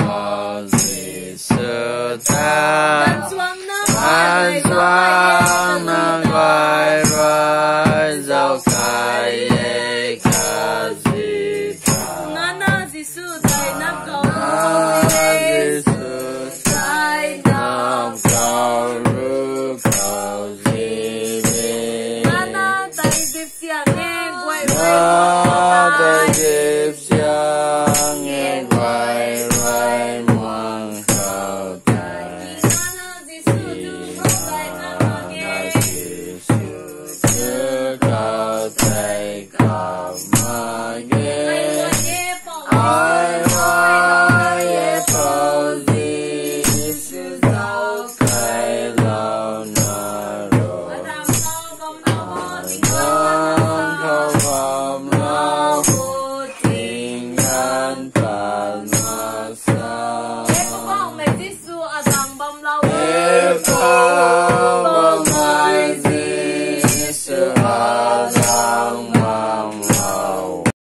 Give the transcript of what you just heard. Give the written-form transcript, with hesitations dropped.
có gì sự ta an xoang na vai vai dâu cài ye ca gì ta na Giêsu thầy nam cầu Giêsu thầy nam cầu ru cầu gì về na thầy điệp xiang nghe quay na thầy điệp xiang nghe quay quay mang cầu thầy na Giêsu tu không thầy nam nghe Giêsu cầu thầy cầu mà nghe ai ai ye phô di Giêsu cầu thầy lâu na rồi không không lâu tình an phật mà xa